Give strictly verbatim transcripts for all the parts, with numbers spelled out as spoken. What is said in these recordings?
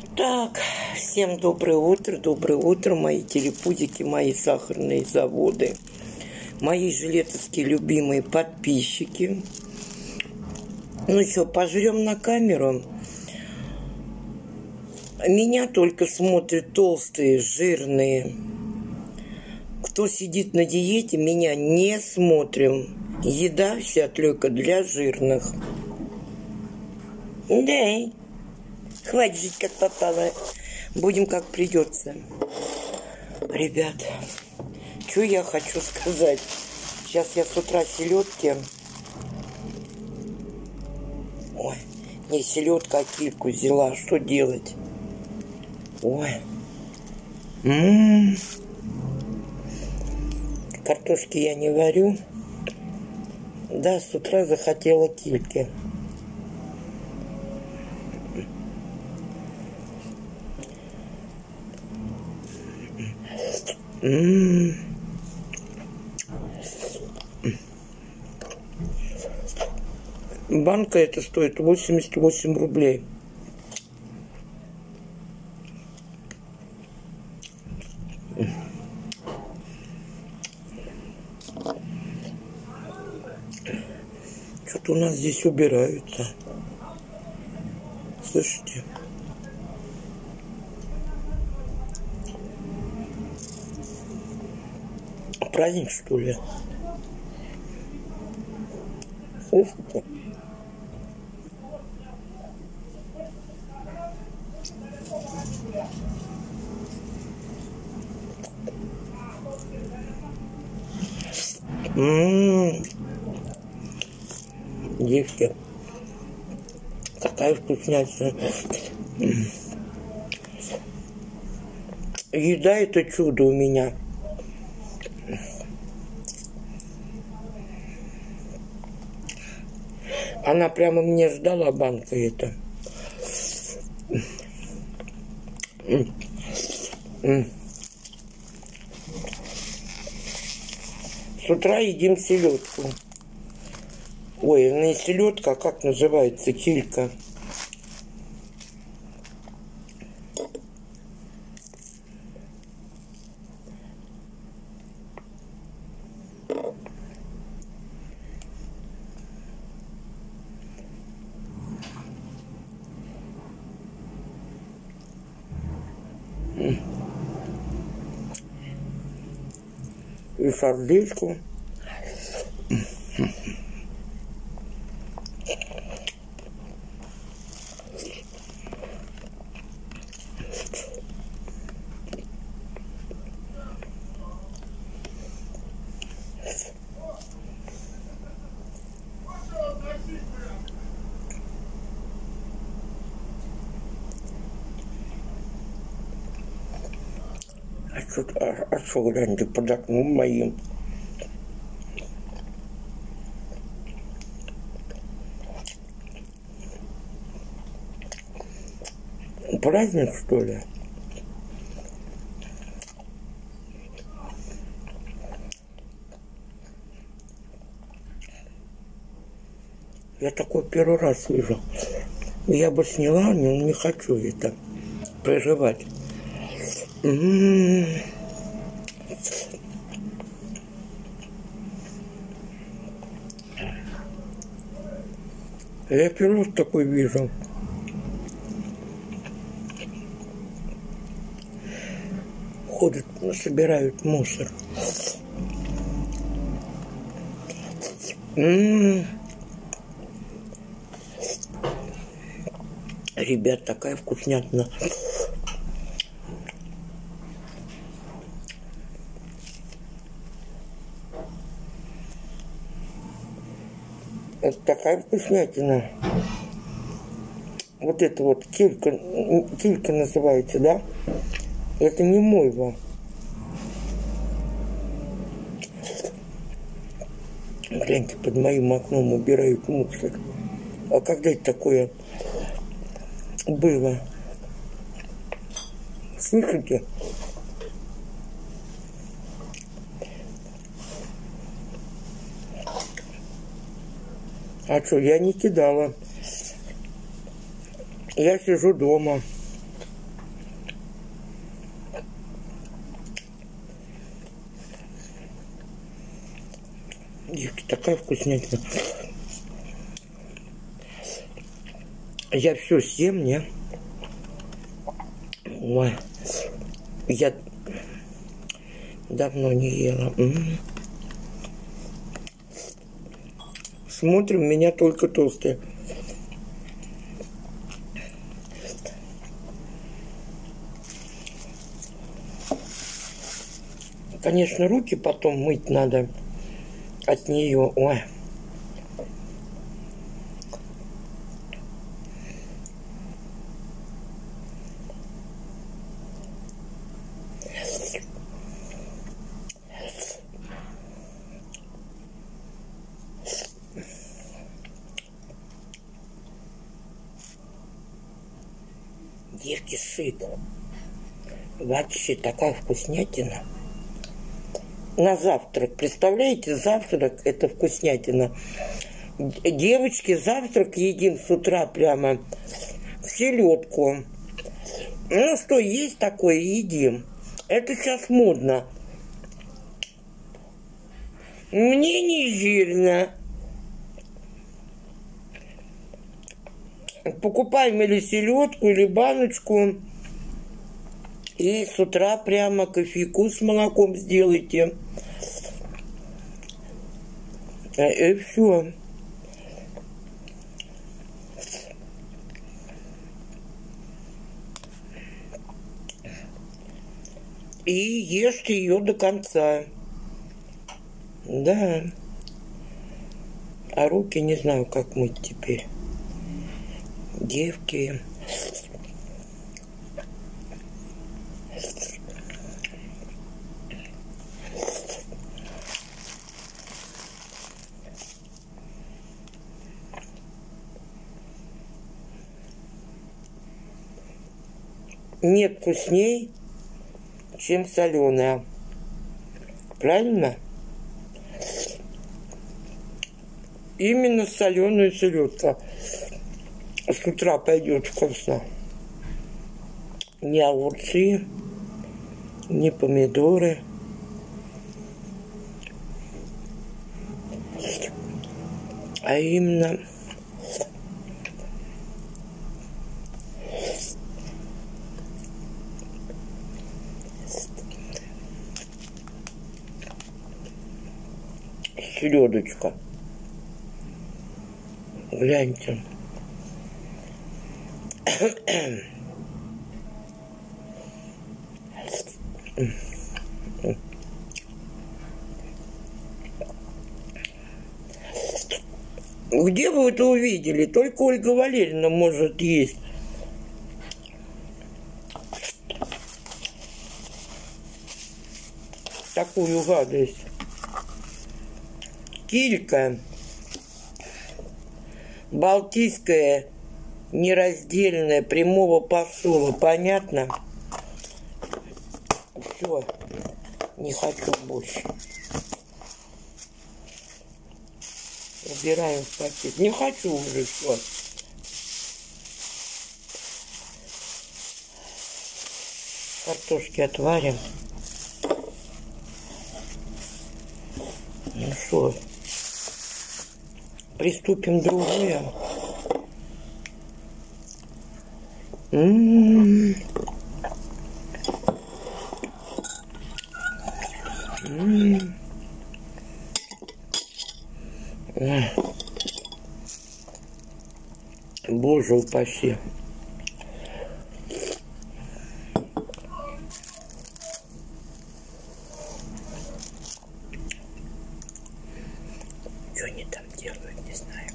Так, всем доброе утро, доброе утро, мои телепузики, мои сахарные заводы, мои жилетовские любимые подписчики. Ну что, пожрем на камеру. Меня только смотрят толстые, жирные. Кто сидит на диете, меня не смотрим. Еда вся только для жирных. Да. Хватит жить как попало. Будем как придется. Ребят, что я хочу сказать. Сейчас я с утра селедки. Ой, не селедка, а кильку взяла. Что делать? Ой. М-м-м. Картошки я не варю. Да, с утра захотела кильки. М-м-м. Банка это стоит восемьдесят восемь рублей. Что-то у нас здесь убираются. Слышите? Праздник, что ли? Слышите? Ммм, девки, такая вкуснятина. Еда это чудо у меня. Она прямо мне ждала, банка эта. С утра едим селедку. Ой, не селедка, а как называется? Килька. И сардельку. А что, а, а что, гляньте, под окном моим. Праздник, что ли? Я такой первый раз вижу. Я бы сняла, но не хочу это проживать. М-м-м. Я первый раз такой вижу. Ходят, собирают мусор. М-м-м. Ребят, такая вкуснятина. Это такая вкуснятина. Вот это вот килька, килька называется, да? Это не мойва. Гляньте, под моим окном убирают мусор. А когда это такое было? Слышите? А что, я не кидала. Я сижу дома. такая вкуснятина. Я все съем, не? Ой, я давно не ела. М-м. Смотрим, меня только толстые. Конечно, руки потом мыть надо от нее. Ой. Девки, шик. Вообще такая вкуснятина. На завтрак. Представляете, завтрак это вкуснятина. Девочки, завтрак едим с утра прямо в селедку. Ну что, есть такое, едим. Это сейчас модно. Мне не жирно. Покупаем или селедку, или баночку. И с утра прямо кофейку с молоком сделайте. И все. И ешьте ее до конца. Да. А руки не знаю, как мыть теперь. Девки. Нет вкусней, чем соленая. Правильно? Именно соленая селедка с утра пойдет вкусно. Не огурцы, не помидоры. А именно селедочка. Гляньте. Где вы это увидели? Только Ольга Валерьевна может есть. Такую гадость. Килька. Балтийская, нераздельная, прямого посола. Понятно? Все. Не хочу больше. Убираем в пакет. Не хочу уже все. Картошки отварим. Ну что, приступим к другому. М-м-м. М-м. Боже упаси. Что они там делают, не знаю.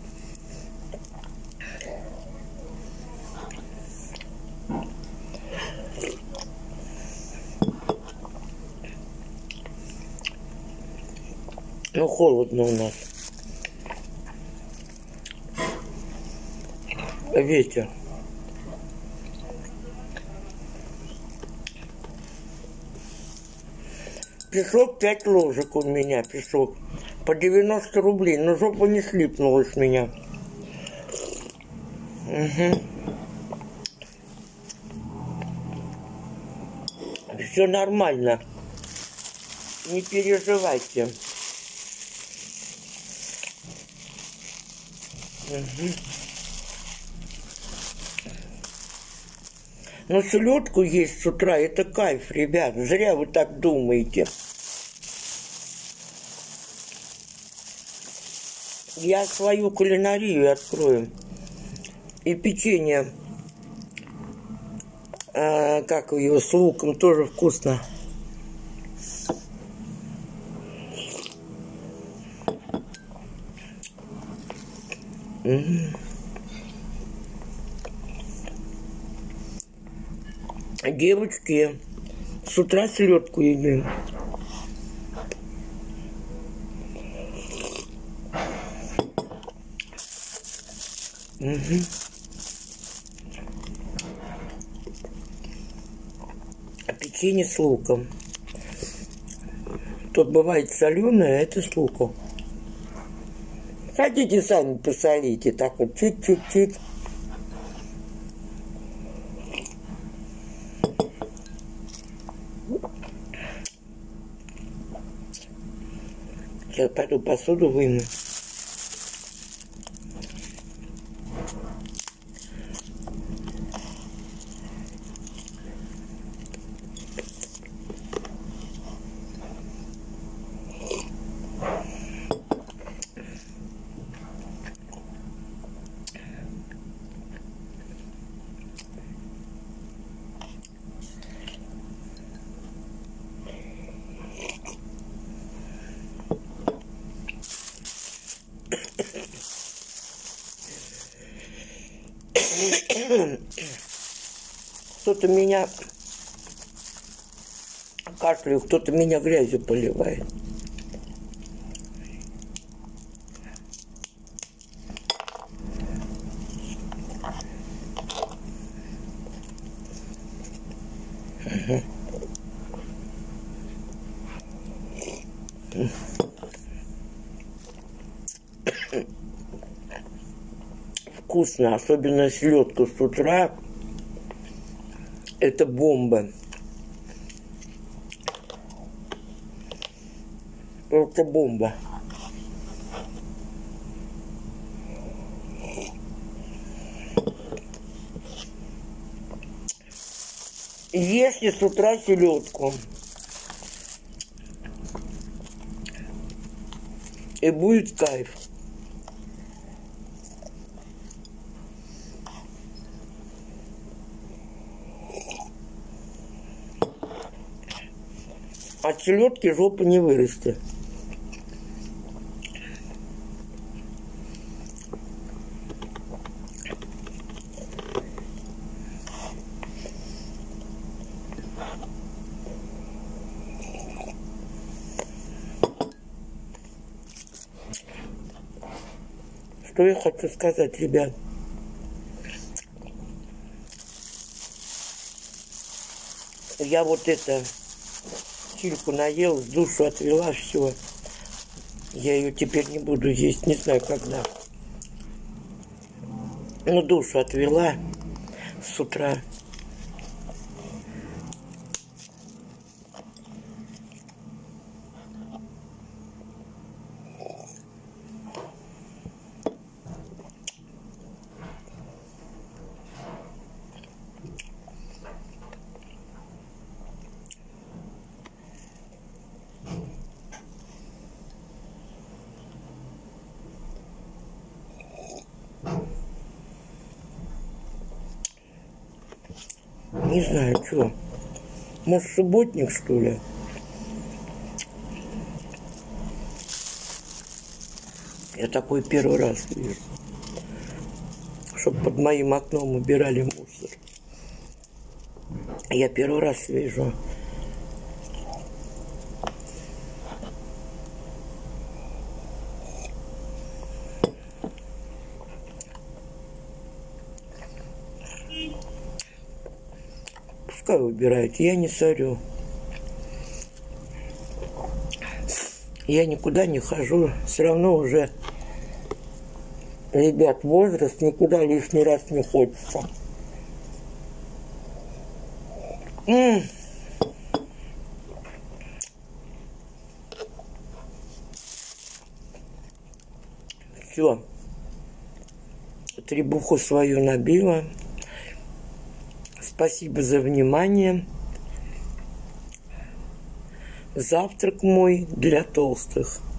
Ну, холодно у нас. Ветер. Песок пять ложек у меня, песок. По девяносто рублей. Но жопа не слипнула с меня. Угу. Все нормально. Не переживайте. Угу. Но селедку есть с утра, это кайф, ребят. Зря вы так думаете. Я свою кулинарию открою. И печенье, э, как его, с луком, тоже вкусно. Угу. Девочки, с утра селедку едим. Угу. А печенье с луком. Тут бывает соленое, а это с луком. Хотите, сами посолите. Так вот, чуть-чуть-чуть. Сейчас пойду посуду вымою. Кто-то меня кашляю, кто-то меня грязью поливает. Угу. Вкусно, особенно селедка с утра. Это бомба. Это бомба. Ешьте с утра селедку. И будет кайф. От селедки жопа не вырастет. Что я хочу сказать, ребят? Я вот это... Чильку наел, душу отвела, все. Я ее теперь не буду есть, не знаю когда. Ну, душу отвела с утра. Не знаю, что. Может, субботник, что ли? Я такой первый раз вижу. Чтоб под моим окном убирали мусор. Я первый раз вижу. Пускай убирают, я не сорю. Я никуда не хожу, все равно уже, ребят, возраст, никуда лишний раз не хочется. М-м. Все. требуху свою набила. Спасибо за внимание. Завтрак мой для толстых.